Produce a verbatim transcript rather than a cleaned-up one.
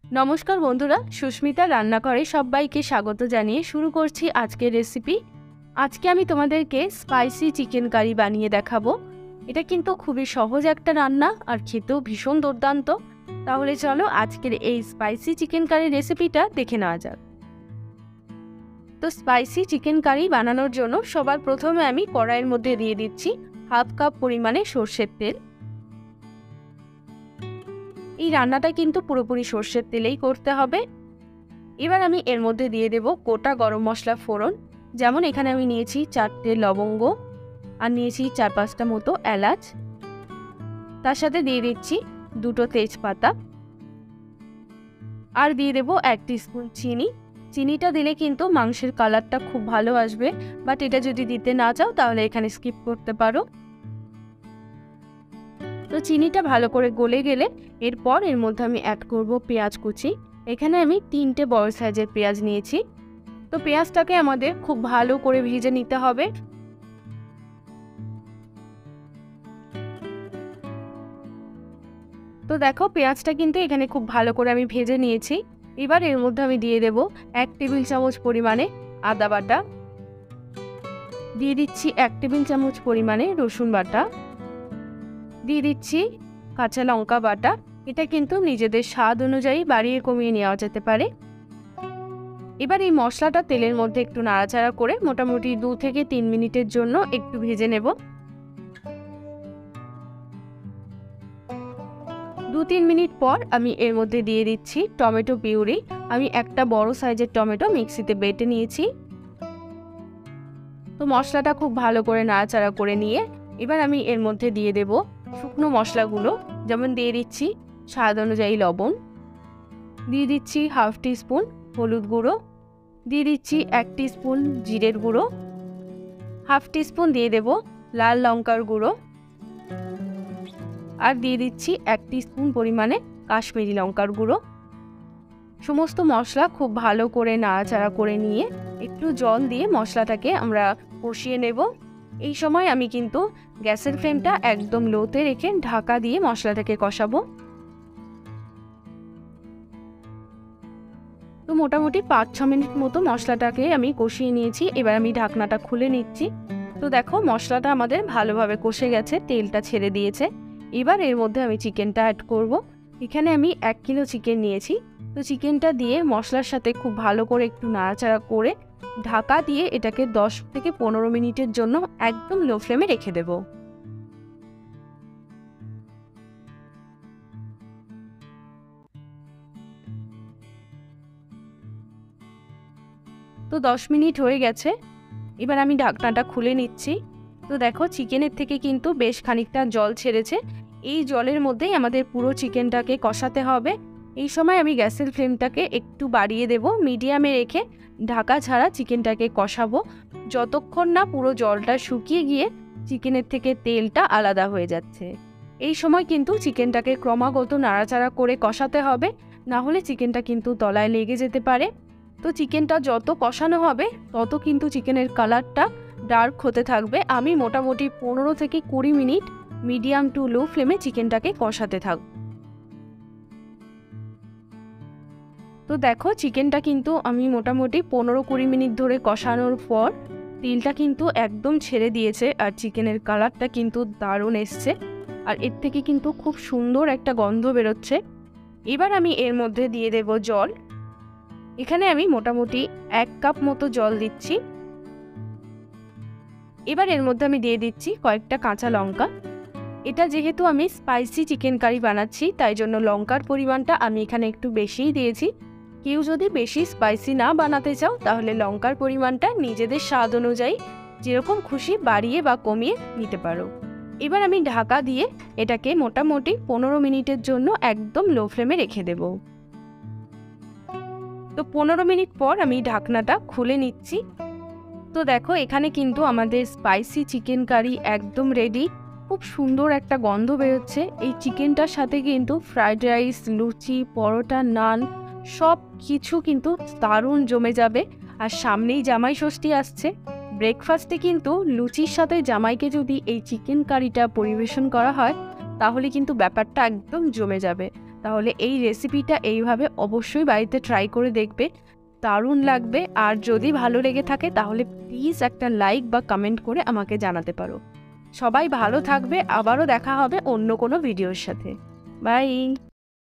নমস্কার বন্ধুরা, সুস্মিতা রান্নাঘরে সবাইকে স্বাগত জানিয়ে শুরু করছি আজকের রেসিপি। আজকে আমি তোমাদেরকে স্পাইসি চিকেন কারি বানিয়ে দেখাবো। এটা কিন্তু খুবই সহজ একটা রান্না আর খেতেও ভীষণ দুর্দান্ত। তাহলে চলো আজকের এই স্পাইসি চিকেন কারি রেসিপিটা দেখে নেওয়া যাক। তো স্পাইসি চিকেন কারি বানানোর জন্য সবার প্রথমে আমি কড়াইয়ের মধ্যে দিয়ে দিচ্ছি হাফ কাপ পরিমাণে সর্ষের তেল। এই রান্নাটা কিন্তু পুরোপুরি সর্ষের তেলেই করতে হবে। এবার আমি এর মধ্যে দিয়ে দেব গোটা গরম মশলা ফোড়ন। যেমন এখানে আমি নিয়েছি চারটে লবঙ্গ আর নিয়েছি চার পাঁচটা মতো এলাচ। তার সাথে দিয়ে দিচ্ছি দুটো তেজপাতা আর দিয়ে দেব এক টিস্পুন চিনি। চিনিটা দিলে কিন্তু মাংসের কালারটা খুব ভালো আসবে, বাট এটা যদি দিতে না চাও তাহলে এখানে স্কিপ করতে পারো। তো চিনিটা ভালো করে গলে গেলে এরপর এর মধ্যে আমি অ্যাড করব পেঁয়াজ কুচি। এখানে আমি তিনটে বড় সাইজের পেঁয়াজ নিয়েছি। তো পেঁয়াজটাকে আমাদের খুব ভালো করে ভেজে নিতে হবে। তো দেখো পেঁয়াজটা কিন্তু এখানে খুব ভালো করে আমি ভেজে নিয়েছি। এবার এর মধ্যে আমি দিয়ে দেব এক টেবিল চামচ পরিমাণে আদা বাটা, দিয়ে দিচ্ছি এক টেবিল চামচ পরিমাণে রসুন বাটা, দিয়ে দিচ্ছি কাঁচা লঙ্কা বাটা। এটা কিন্তু নিজেদের স্বাদ অনুযায়ী বাড়িয়ে কমিয়ে নেওয়া যেতে পারে। এবার এই মশলাটা তেলের মধ্যে একটু নাড়াচাড়া করে মোটামুটি দু থেকে তিন মিনিটের জন্য একটু ভেজে নেব। দু তিন মিনিট পর আমি এর মধ্যে দিয়ে দিচ্ছি টমেটো পিউরি। আমি একটা বড় সাইজের টমেটো মিক্সিতে বেটে নিয়েছি। তো মশলাটা খুব ভালো করে নাড়াচাড়া করে নিয়ে এবার আমি এর মধ্যে দিয়ে দেব শুকনো মশলাগুলো। যেমন দিয়ে দিচ্ছি স্বাদ অনুযায়ী লবণ, দিয়ে দিচ্ছি হাফ টিস্পুন হলুদ গুঁড়ো, দিয়ে দিচ্ছি এক টিস্পুন জিরের গুঁড়ো, হাফ টিস্পুন দিয়ে দেব লাল লঙ্কার গুঁড়ো আর দিয়ে দিচ্ছি এক টিস্পুন পরিমাণে কাশ্মীরি লঙ্কার গুঁড়ো। সমস্ত মশলা খুব ভালো করে নাড়াচাড়া করে নিয়ে একটু জল দিয়ে মশলাটাকে আমরা কষিয়ে নেব। এই সময় আমি কিন্তু গ্যাসের ফ্লেমটা একদম লোতে রেখে ঢাকা দিয়ে মশলাটাকে কষাবো। তো মোটামুটি পাঁচ ছ মিনিট মতো মশলাটাকে আমি কষিয়ে নিয়েছি। এবার আমি ঢাকনাটা খুলে নিচ্ছি। তো দেখো মশলাটা আমাদের ভালোভাবে কষে গেছে, তেলটা ছেড়ে দিয়েছে। এবার এর মধ্যে আমি চিকেনটা অ্যাড করব। এখানে আমি এক কিলো চিকেন নিয়েছি। তো চিকেনটা দিয়ে মশলার সাথে খুব ভালো করে একটু নাড়াচাড়া করে ঢাকা দিয়ে এটাকে দশ থেকে পনেরো মিনিটের জন্য একদম লো ফ্লেমে রেখে দেব। তো দশ মিনিট হয়ে গেছে। এবার আমি ঢাকনাটা খুলে নিচ্ছি। তো দেখো চিকেনের থেকে কিন্তু বেশ খানিকটা জল ছেড়েছে। এই জলের মধ্যেই আমাদের পুরো চিকেনটাকে কষাতে হবে। এই সময় আমি গ্যাসের ফ্লেমটাকে একটু বাড়িয়ে দেব, মিডিয়ামে রেখে ঢাকা ছাড়া চিকেনটাকে কষাবো যতক্ষণ না পুরো জলটা শুকিয়ে গিয়ে চিকেনের থেকে তেলটা আলাদা হয়ে যাচ্ছে। এই সময় কিন্তু চিকেনটাকে ক্রমাগত নাড়াচাড়া করে কষাতে হবে, না হলে চিকেনটা কিন্তু তলায় লেগে যেতে পারে। তো চিকেনটা যত কষানো হবে তত কিন্তু চিকেনের কালারটা ডার্ক হতে থাকবে। আমি মোটামুটি পনেরো থেকে কুড়ি মিনিট মিডিয়াম টু লো ফ্লেমে চিকেনটাকে কষাতে থাকব। তো দেখো চিকেনটা কিন্তু আমি মোটামুটি পনেরো কুড়ি মিনিট ধরে কষানোর পর তেলটা কিন্তু একদম ছেড়ে দিয়েছে আর চিকেনের কালারটা কিন্তু দারুণ এসছে আর এর থেকে কিন্তু খুব সুন্দর একটা গন্ধ বেরোচ্ছে। এবার আমি এর মধ্যে দিয়ে দেব জল। এখানে আমি মোটামুটি এক কাপ মতো জল দিচ্ছি। এবার এর মধ্যে আমি দিয়ে দিচ্ছি কয়েকটা কাঁচা লঙ্কা। এটা যেহেতু আমি স্পাইসি চিকেন কারি বানাচ্ছি তাই জন্য লঙ্কার পরিমাণটা আমি এখানে একটু বেশিই দিয়েছি। কেউ যদি বেশি স্পাইসি না বানাতে চাও তাহলে লঙ্কার পরিমাণটা নিজেদের স্বাদ অনুযায়ী যেরকম খুশি বাড়িয়ে বা কমিয়ে নিতে পারো। এবার আমি ঢাকা দিয়ে এটাকে মোটামুটি পনেরো মিনিটের জন্য একদম লো ফ্লেমে রেখে দেব। তো পনেরো মিনিট পর আমি ঢাকনাটা খুলে নিচ্ছি। তো দেখো এখানে কিন্তু আমাদের স্পাইসি চিকেন কারি একদম রেডি। খুব সুন্দর একটা গন্ধ বেরোচ্ছে। এই চিকেনটার সাথে কিন্তু ফ্রাইড রাইস, লুচি, পরোটা, নান সব কিছু কিন্তু দারুণ জমে যাবে। আর সামনেই জামাই ষষ্ঠী আসছে। ব্রেকফাস্টে কিন্তু লুচির সাথে জামাইকে যদি এই চিকেন কারিটা পরিবেশন করা হয় তাহলে কিন্তু ব্যাপারটা একদম জমে যাবে। তাহলে এই রেসিপিটা এইভাবে অবশ্যই বাড়িতে ট্রাই করে দেখবে, দারুণ লাগবে। আর যদি ভালো লেগে থাকে তাহলে প্লিজ একটা লাইক বা কমেন্ট করে আমাকে জানাতে পারো। সবাই ভালো থাকবে, আবারও দেখা হবে অন্য কোনো ভিডিওর সাথে। বাই।